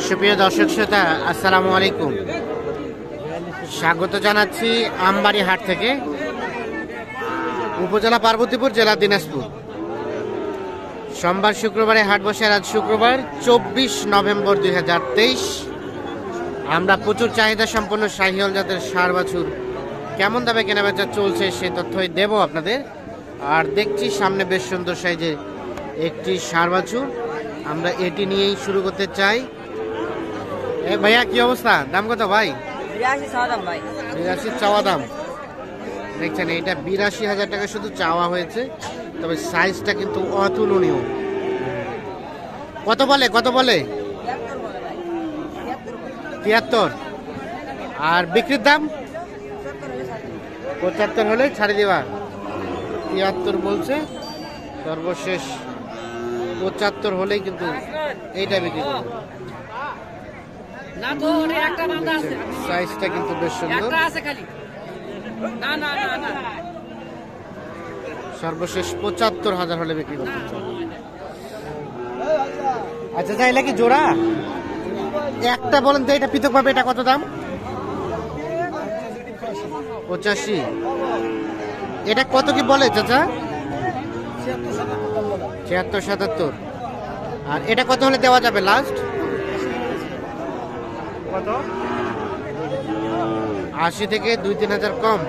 সুপ্রিয় দর্শক শ্রোতা, আসসালামু আলাইকুম। স্বাগত জানাচ্ছি আমবাড়ি হাট থেকে, উপজেলা পার্বতীপুর, জেলা দিনাজপুর। সোমবার শুক্রবারে হাট বসে। আজ শুক্রবার 24 নভেম্বর 2023। আমরা প্রচুর চাহিদা সম্পন্ন শাহিওয়াল জাতের ষাঁড় বাছুর কেমন দামে কেনাবেচা চলছে সে তথ্যই দেব আপনাদের। আর দেখছি সামনে বেশ সুন্দর সাইজের একটি ষাঁড় বাছুর, আমরা এটি নিয়েই শুরু করতে চাই। ভাইয়া কি অবস্থা? দাম কত ভাই? 82 চাওয়া দাম। দেখছেন এটা 82,000 টাকা শুধু চাওয়া হয়েছে, তবে সাইজটা কিন্তু অতুলনীয়। কত বলে 73। আর বিক্রির দাম 75 হলে ছাড়ে দেওয়া। 73 বলছে, সর্বশেষ 75 হলেই কিন্তু এইটা বিক্রি করবে। সাইজটা কিন্তু বেশ সুন্দর। সর্বশেষ 75,000 হলে বিক্রি করতে চাই। আচ্ছা চাইলে কি জোড়া একটা বলেন তো, এটা পৃথক ভাবে এটা কত দাম? 85। এটা কত কি বলে চাচা? 76-77। আর এটা কত হলে দেওয়া যাবে লাস্ট? কত? 80 থেকে 2-3 হাজার কম।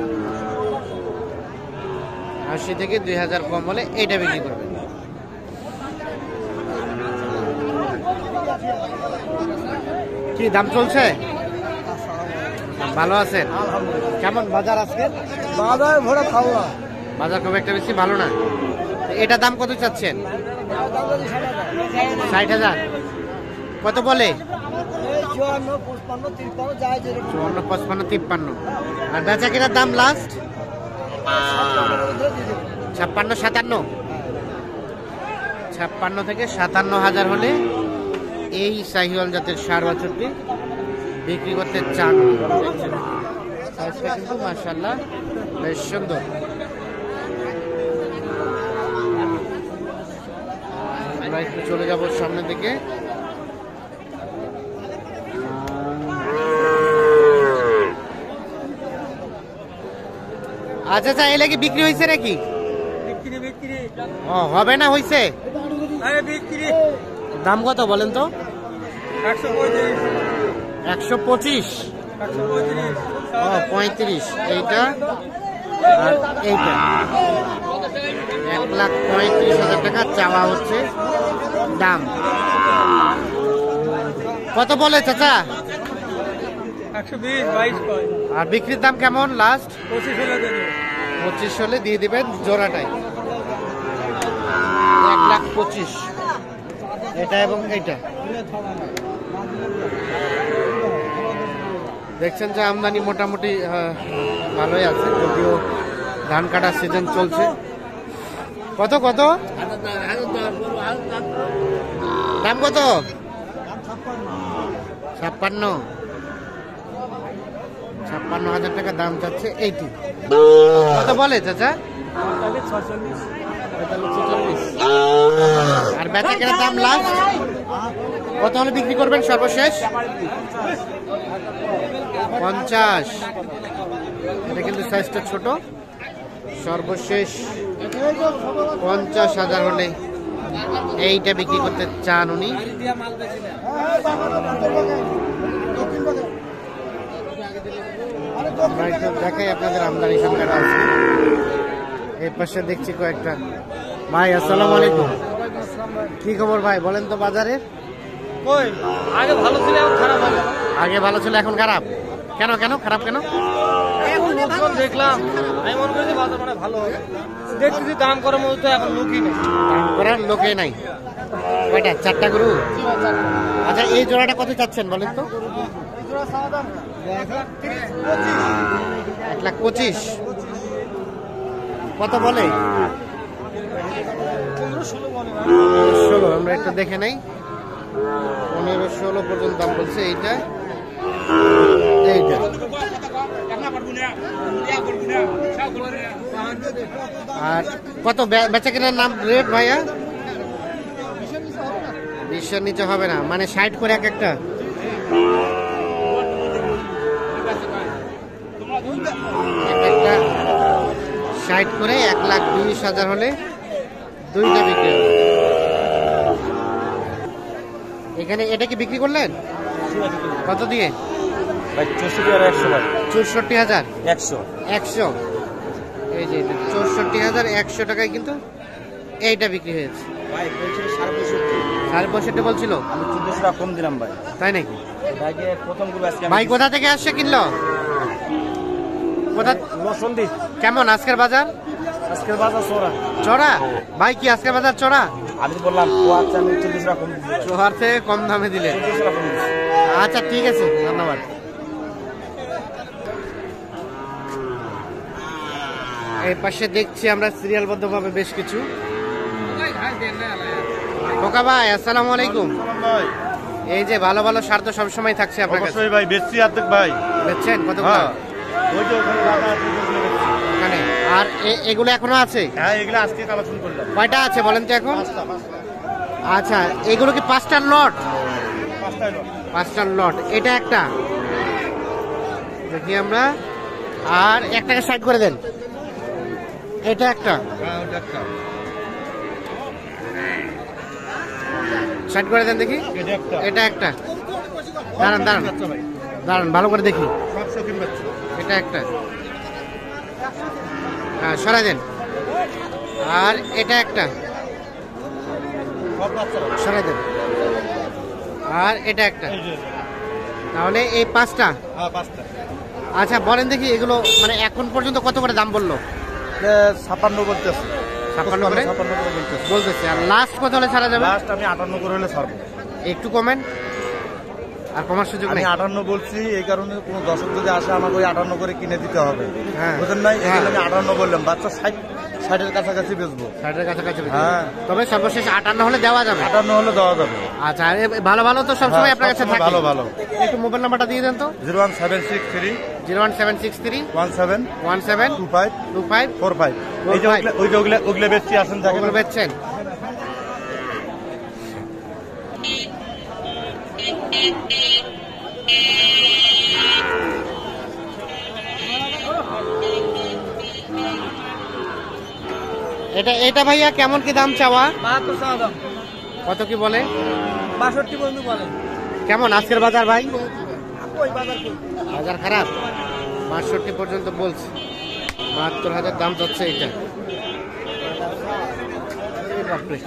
80 থেকে 2,000 কম হলে এইটা বিক্রি করবে। কি দাম চলছে? ভালো আছে? কেমন বাজার আজকে? বাজার ভরা খাওয়া। বাজার খুব একটা বেশি ভালো না। এটা দাম কত চাচ্ছেন? 60,000। কত বলে? 54-55-53। আর বেচা কেনার দাম লাস্ট 56-57। 56 থেকে 57,000 হলে এই শাহিওয়াল জাতের ষাঁড় বাছুরটি বিক্রি করতে চান। সাইজটা কিন্তু মাশাআল্লাহ বেশ সুন্দর। আমরা একটু চলে যাব সামনের দিকে। আচ্ছা আচ্ছা, এলে কি বিক্রি হয়েছে নাকি? ও হবে না, হয়েছে। দাম কত বলেন তো? 125। 35। এইটা আর এইটা 1,35,000 টাকা চাওয়া হচ্ছে দাম। কত বলে চাচা? 120-22। আর বিক্রির দাম কেমন লাস্ট? 25 হলে দিয়ে দিবেন জোড়াটাই। 1,25,000 এটা এবং এইটা। দেখছেন যে আমদানি মোটামুটি ভালোই আছে, যদিও ধান কাটার সিজন চলছে। কত দাম কত? 56,000 টাকা দাম চাচ্ছে এইটি। কত বলে চাচা? 46। আর বেচা কেনার দাম লাস্ট কত হলে বিক্রি করবেন সর্বশেষ? 50। এটা কিন্তু সাইজটা ছোট। সর্বশেষ 50,000 হলে এইটা বিক্রি করতে চান উনি। দেখাই আপনাদের আমদানি সংখ্যাটা আছে। এই পাশে দেখছি কয়েকটা। ভাই আসসালামু আলাইকুম। কি খবর ভাই বলেন তো বাজারের? আগে ভালো ছিল, এখন খারাপ হলো। আগে ভালো ছিল, এখন খারাপ। কেন খারাপ কেন? দেখলাম, আমি মনে করি বাজার মানে ভালো হবে। দেখতেছি দাম করার মধ্যে এখন লোকই নেই। দাম করার লোকে নাই। কয়টা? 4টা গরু। আচ্ছা এই জোড়াটা কত চাচ্ছেন বলেন তো? 1,25,000। কত বলে? 15-16। আমরা একটু দেখে নেই। 15-16 পর্যন্ত দাম বলছে এইটা। আর কত বেচা কেনার নাম রেট ভাইয়া? 20-এর নিচে হবে না, মানে 60 করে এক একটা। এক একটা 60 করে 1,20,000 হলে দুইটা বিক্রি হবে। এখানে এটা কি বিক্রি করলেন কত দিয়ে? ভাই 64,100 ভাই। 64,000 100 100। এই যে 64,100 টাকায় কিন্তু এইটা বিক্রি হয়েছে। ভাই বলছিল 65,000। 65,000 বলছিল, আমি 1400 টাকা কম দিলাম ভাই। তাই নাকি? ভাইকে প্রথম গরু আজকে ভাই কোথা থেকে আসছে কিনলো? কোথা? নরসিংদী। কেমন আজকের বাজার? আজকের বাজার চড়া। চড়া? ভাই কি আজকের বাজার চড়া? আমি বললাম ও আচ্ছা আমি 1400 টাকা কম দিচ্ছি। চোহার থেকে কম দামে দিলে? 1400 টাকা কম দিচ্ছি। আচ্ছা ঠিক আছে, ধন্যবাদ। এই পাশে দেখছি আমরা সিরিয়ালবদ্ধভাবে বেশ কিছু। খোকা ভাই আসসালামু আলাইকুম। ভাই এই যে ভালো ভালো সার তো সবসময় থাকছে আপনার কাছে, অবশ্যই ভাই বেচছি অর্ধেক ভাই। বেচছেন কত? হ্যাঁ ওই যে ওখানে দাদা আছে ওগুলো বেচছি। ওখানে আর এগুলো এখনো আছে? হ্যাঁ এগুলো আজকে কালেকশন করলাম। কয়টা আছে বলেন তো এখন? পাঁচটা। আচ্ছা এগুলো কি 5টার লট? পাঁচটাই লোক। 5টার লট। এটা একটা দেখি আমরা, আর একটাকে সাইড করে দেন। এটা একটা হ্যাঁ ওটা একটা। সাইড করে দেন দেখি। এটা একটা। এটা একটা, দাঁড়ান দাঁড়ান বাচ্চা ভাই দাঁড়ান ভালো করে দেখি। সব শৌখিন বাচ্চা। এটা একটা, হ্যাঁ সরাই দেন। আর এটা একটা সব বাচ্চা ভাই। সরাই দেন। আর এটা একটা, এই যে তাহলে এই 5টা। হ্যাঁ পাঁচটা। আচ্ছা বলেন দেখি এগুলো মানে এখন পর্যন্ত কত করে দাম বললো? 56 বলতেছে। 56 করে 56 করে বলতেছে। বলতেছে। আর লাস্ট কত হলে ছাড়া যাবে? লাস্ট আমি 58 করে হলে ছাড়বো। একটু কমেন, আর কমার সুযোগ আমি নেই। 58 বলছি এই কারণে কোনো দর্শক যদি আসে আমাকে ওই 58 করে কিনে দিতে হবে। হ্যাঁ। বুঝলেন নাই? এই হ্যাঁ। জন্য আমি 58 বললাম। বাচ্চা 60-এর কাছাকাছি বেচবো। 60-এর কাছাকাছি বিক্রি। হ্যাঁ। তবে সর্বশেষ 58 হলে দেওয়া যাবে। 58 হলে দেওয়া যাবে। আচ্ছা আর ভালো ভালো তো সবসময় হ্যাঁ, আপনার কাছে সবসময় থাকে। ভালো ভালো। একটু মোবাইল নাম্বারটা দিয়ে দেন তো। 01763 01763 17 17 25 25 45। এই যে 45 ওইগুলো বেচছি আসেন দেখেন। ওগুলো বেচছেন? এটা এটা ভাইয়া কেমন কি দাম চাওয়া? 72 টাকা দাম। কত কি বলে? 62 বন্ধু বলে। কেমন আজকের বাজার ভাই? ওই বাজার কই? বাজার খারাপ? 62 পর্যন্ত বলছে। 72,000 দাম যাচ্ছে এটা। এই বাপরে।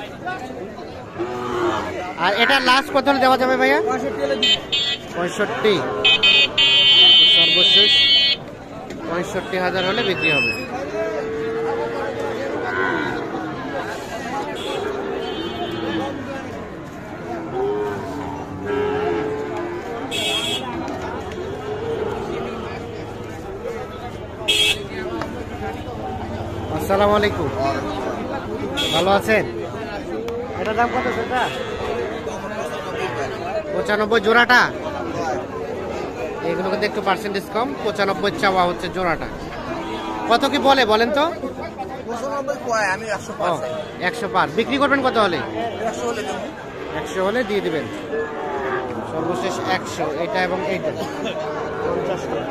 আর এটা লাস্ট কত হলে দেওয়া যাবে ভাইয়া? 65 হলে দিই। 65। সর্বশেষ 65,000 হলে বিক্রি হবে। আসসালামু আলাইকুম, ভালো আছেন? এটার দাম কত সেটা? 95 জোড়াটা। এগুলো কিন্তু একটু পার্সেন্টেজ কম, 95 চাওয়া হচ্ছে জোড়াটা। কত কি বলে বলেন তো? 95 কয়, আমি 100 ও 100 পার। বিক্রি করবেন কত হলে? 100 হলে দেব। 100 হলে দিয়ে দিবেন। সর্বশেষ 100 এটা এবং এইটা 50 টাকা।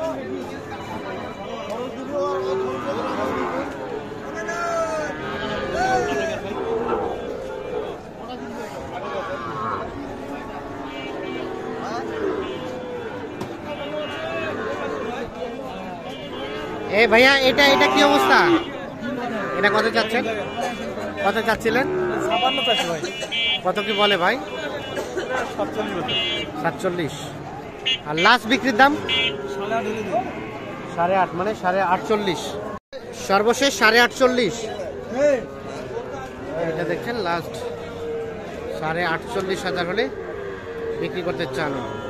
এই ভাইয়া এটা এটা কি অবস্থা? এটা কত চাচ্ছেন? কত চাচ্ছিলেন? 56 চাইছে ভাই। কত কি বলে ভাই? 47। আর লাস্ট বিক্রির দাম 8.5, মানে 48.5। সর্বশেষ 48.5। এটা দেখছেন লাস্ট 48,500 হলে বিক্রি করতে চান।